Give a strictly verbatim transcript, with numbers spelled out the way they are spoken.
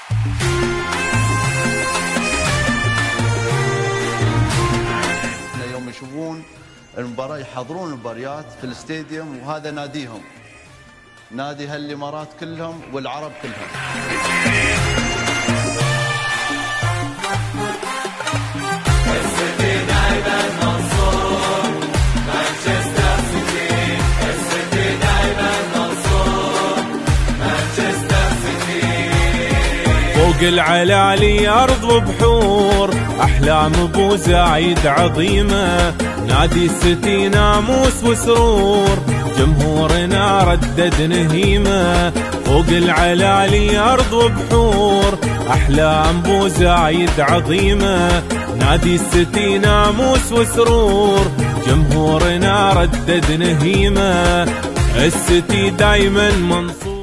يوم يشوفون المباراة يحضرون المباريات في الاستاديوم، وهذا ناديهم، نادي هالامارات كلهم والعرب كلهم. السيتي دايما منصور، مانشستر سيتي، السيتي دايما منصور، مانشستر سيتي. فوق العلالي أرض وبحور، أحلام أبو زايد عظيمة، نادي السيتي ناموس وسرور، جمهورنا ردد نهيمة. فوق العلالي أرض وبحور، أحلام أبو زايد عظيمة، نادي السيتي ناموس وسرور، جمهورنا ردد نهيمة. السيتي دايما منصور.